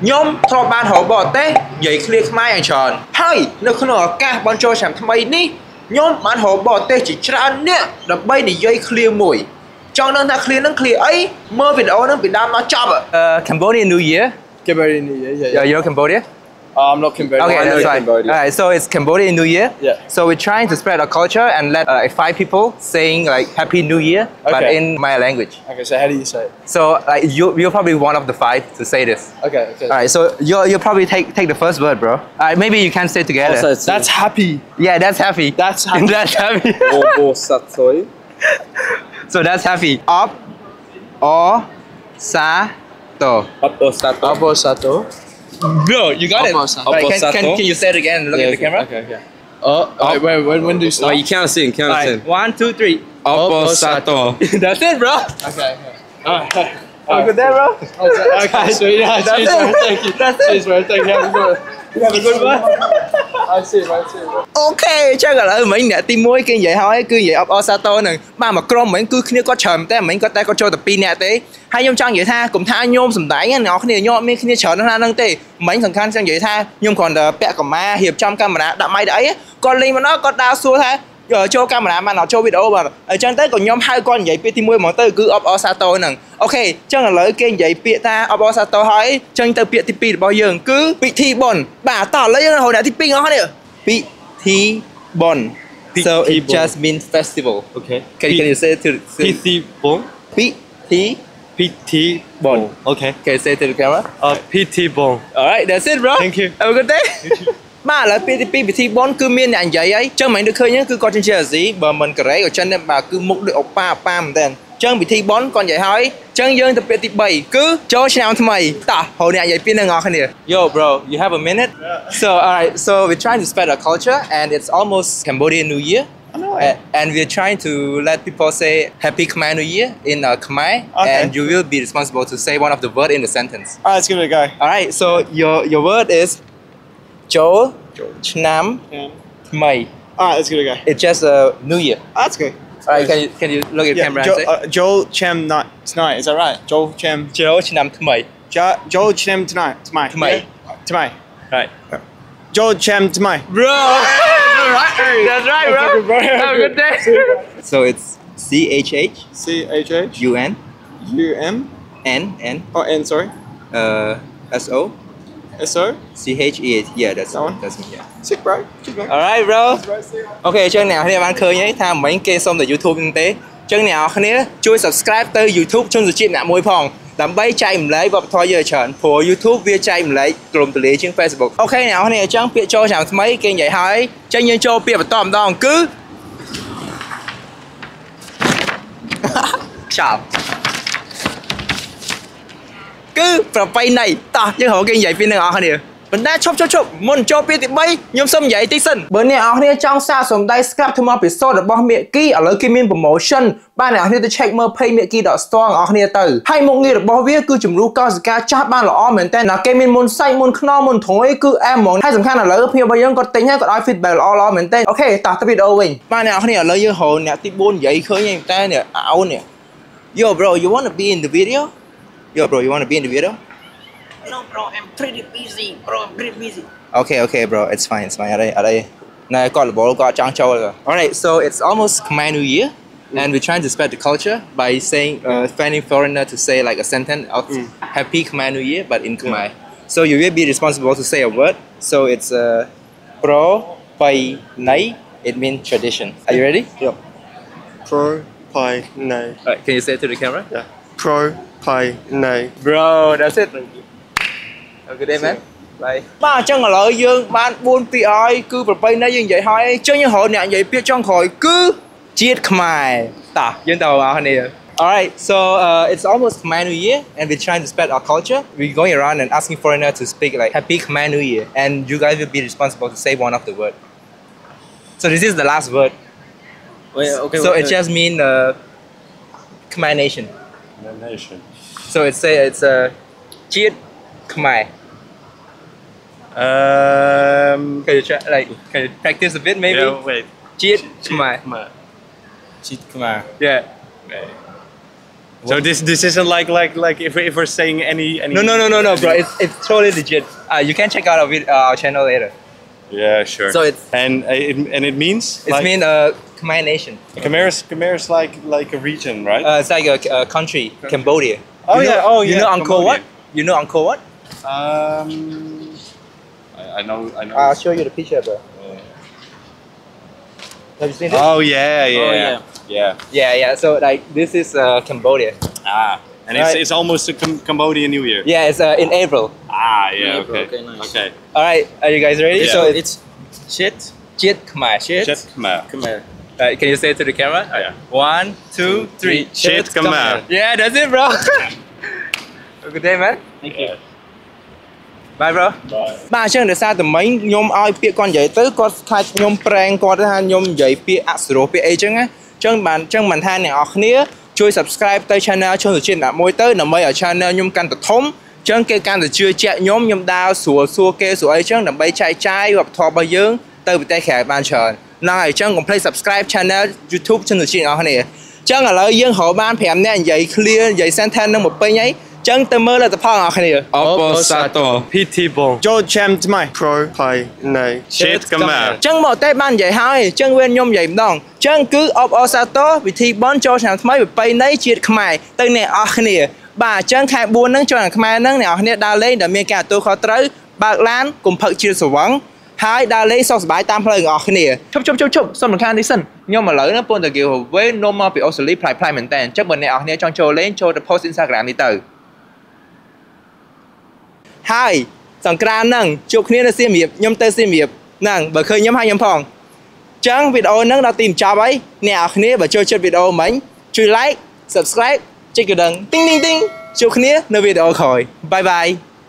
nhóm thọ ban hổ bò tê giấy clear mai anh tròn hay nếu không ở cả bọn cho sản tham ấy ní nhóm ban hổ bò tê chỉ ra nè đập bay để giấy clear mùi cho nên ta clear nó clear ấy mơ việt âu nó việt nam nó chọc Cambodian New Year. Cambodian New Year, yeah. You're Cambodia? I'm not Cambodian. Okay, that's fine. Alright, so it's Cambodian New Year. Yeah. So we're trying to spread our culture and let 5 people saying like Happy New Year, but in my language. Okay, so how do you say it? So like you're probably one of the 5 to say this. Okay. Alright, so you'll probably take the first word, bro. Alright, maybe you can say together. Also, that's happy. Yeah, that's happy. That's happy. That's happy. So that's happy. Op, or, sa, to. Opposato. Bro, you got it. Right, can you say it again and look at the camera? Okay. Wait, when do you start? Oh, you can't sing, Right, 1, 2, 3. Opposato. That's it, bro. Okay. Alright. Good day, bro. Okay, sweet. Cheers, bro. Thank you. Cheers, bro. Thank you. Have a good one. I see, bro. Okay, chắc là mình nè team mối kia vậy thôi, cứ vậy Osato nè, mà crom mình cứ kia có chầm té mình có tay có cho tập pin nè té. Hai nhôm trang vậy tha, cùng tha nhôm sầm đáy nó kia nhôm mấy kia chờ nó ra nâng té. Mình thằng khăn sang vậy tha, nhôm còn bẹ của ma hiệp trong camera đạm máy đấy. Còn linh mà nó có đau xua tha. Giờ cho camera mà nó cho video mà ở trang tới còn nhóm 2 con vậy team mối mà tới cứ Osato nè. Ok, chắc là lấy kia vậy bịa ta Osato hỏi, chân tới bịa tipi bao giờ cứ bị thi bồn, bà tỏ lấy hồi nãy tipi nó nè. Bị thi bon. So it just means festival. Okay. Can you say it to PT Bon? PT bon. Okay. Can you say it to the camera? PT Bon. Alright, that's it, bro. Thank you. Have a good day. Mà là PT bon cứ miên ảnh vậy ấy. Chân mình được khơi nhá cứ coi trên chơi gì, bờ mình cái đấy ở chân em bà cứ múc được oppa mình tên. Chân PT bon còn vậy thôi. Chân dương tập PT 7 cứ cho channel thay mày. Ta hồi nãy vậy pin nó ngọt nè. Yo bro, you have a minute? So alright, so we're trying to spread our culture and it's almost Cambodian New Year. And we're trying to let people say Happy Khmer New Year in Khmer, and you will be responsible to say one of the words in the sentence. Alright, let's give it a go. Alright, so your word is Joel Chnam Khmer. Alright, let's give it a go. It's just New Year. That's good. Alright, can you look at the camera and say? Joel Chem tonight, is that right? Joel Chem Chnam Khmer. Joel Chem tonight. Tonight. Right. Joel Chem tonight. Bro! That's right, bro. Have a good day. So it's CHH UN N Oh, N, sorry. SO SO CHE. Yeah, that's one. That's me. Yeah. Sick, bro. Keep going. Alright, bro. Okay, chân nào thì bạn khơi nhé, tham mấy kê xong từ YouTube kinh tế. Chân nào khné chui subscribe tới YouTube trong sự chim nạ môi phòng. Làm bay chạy mình lấy và thôi giờ chọn của YouTube via chạy mình lấy gồm từ lý trên Facebook. Ok nào này chân bịa cho chẳng mấy kênh vậy thôi. Chân nhân cho bịa và tòm đòn cứ. Chào. Cứ vào bay này ta chứ hộ kênh vậy pin nào nè. Mình đã chụp muốn cho bịa thì bay nhóm xong vậy tí sinh. Bữa nay ở đây trong xa sống đây subscribe to my episode of bao miệng key ở lối kim min promotion. Bạn nào thì check mơ pay miệng key .store ở đây từ. Hay một người được bao viết cứ chủng ru cao giá chắc bạn là men tên là kim min môn xanh môn kno môn thối cứ em muốn hay sẵn khăn là lỡ phía bây giờ có tính hay có ai feedback là men tên. Ok, tắt cái video mình. Bạn nào thì ở lối như hồ nè tí buôn vậy khơi như ta nè áo nè. Yo bro, you wanna be in the video? Yo bro, you wanna be in the video? No, bro, I'm pretty busy. Bro, I'm pretty busy. Okay, bro, it's fine. Ở đây. Này, có là bố có trang châu rồi. Alright, so it's almost Khmer New Year, and we're trying to spread the culture by saying, finding foreigner to say like a sentence of Happy Khmer New Year, but in Khmer. So you will be responsible to say a word. So it's pro, pai, nai. It means tradition. Are you ready? Yep. Pro, pai, nai. Alright, can you say it to the camera? Yeah. Pro, pai, nai. Bro, that's it. Have a good day, man. Bye. Mà chân là lợi dương, bạn buôn pi ai cứ bật bay nãy dương vậy thôi. Chân như hội nè vậy biết trong khỏi cứ chiết Khmer. Ta, dương tàu vào này. Alright, so it's almost Khmer New Year, and we're trying to spread our culture. We're going around and asking foreigners to speak like Happy Khmer New Year, and you guys will be responsible to say one of the words. So this is the last word. Wait, okay. So it just means Khmer Nation. Khmer Nation. So it's chiết Khmer. Can you try, can you practice a bit maybe? Yeah, wait. Chiết Khmer. Cheat Khmer. Yeah. So this isn't like if we're saying any. No, bro. It's totally legit. You can check out our channel later. Yeah, sure. So it's and it means it's mean Khmer nation. Khmer is like a region, right? It's like a country, Cambodia. Oh You know- yeah, oh yeah. You know Angkor what? You know Angkor what? I know. I'll show you the picture, bro. Have you seen this? Oh yeah. Yeah. So like this is Cambodia. And Right. it's almost a Cambodian New Year. Yeah, it's in April. Yeah. April, Okay. okay, nice. Okay. All right, are you guys ready? Yeah. So It's shit. Jit Khmer. Shit Khmer. Khmer. Can you say it to the camera? Yeah. 1, 2, 3. Shit Khmer. Yeah, that's it, bro. Good day, man. Thank you. Bye, bro. Bye. បាទអញ្ចឹងដោយសារតែមិញខ្ញុំឲ្យពាក្យគាត់និយាយទៅគាត់ខ្លាចខ្ញុំប្រេងគាត់ថាខ្ញុំនិយាយពាក្យអសុរោះពាក្យអីចឹងណាអញ្ចឹងមិនថាអ្នកនរគ្នាជួយ subscribe ទៅ channel ជនជាតិដាក់មួយទៅដើម្បីឲ្យ channel ខ្ញុំកាន់តែធំអញ្ចឹងគេកាន់តែជឿជាក់ខ្ញុំដើរស្រួលសួរគេស្រួលអីចឹងដើម្បីចែកចាយវប្បធម៌របស់យើងទៅប្រទេសក្រៅបានច្រើនហ្នឹងហើយអញ្ចឹងកុំភ្លេច subscribe channel YouTube ជនជាតិអ្នកនរគ្នាអញ្ចឹងឥឡូវយើងរកបាន5នាក់និយាយ clear និយាយ sentence នឹងមកពេញហើយអញ្ចឹងទៅមើលលទ្ធផលអ្នកនរគ្នា Opposato. PT Bong. Joe Cham Tmai. Pro Pi Nay. Shit Khmer. អញ្ចឹងមកតែបាននិយាយហើយអញ្ចឹងវាខ្ញុំនិយាយម្ដងអញ្ចឹងគឺអបអសាទរវិធីបន់ចូលឆ្នាំថ្មីប្រពៃណីជាតិខ្មែរទៅអ្នកអស់គ្នាបាទអញ្ចឹងខែ4ហ្នឹងចូលឆ្នាំខ្មែរហ្នឹងអ្នកនរគ្នាដើរលេងដែលមានការទទួលខុសត្រូវបើកឡានកុំផឹកជាតិស្រវឹងហើយដើរលេងសុខសប្បាយតាមផ្លូវអ្នកនរគ្នាជប់សុំរំខាននេះសិនខ្ញុំឥឡូវហ្នឹងពន្ធតែ giveaway នាំមកពីអូស្ត្រាលីផ្លែមែនតើអញ្ចឹងបើអ្នកនរគ្នាចង់ចូលលេងចូលទៅ post Instagram នេះទៅហើយសង្ក្រានហ្នឹងជួបគ្នានៅសៀមរាបខ្ញុំទៅសៀមរាបហ្នឹងបើឃើញខ្ញុំហើយខ្ញុំផងអញ្ចឹងវីដេអូហ្នឹងដល់ទីបញ្ចប់ហើយអ្នកនរគ្នាបើចូលចិត្តវីដេអូមិញជួយ like subscribe ចុចកណ្ដឹងទីងជួបគ្នានៅវីដេអូក្រោយបាយ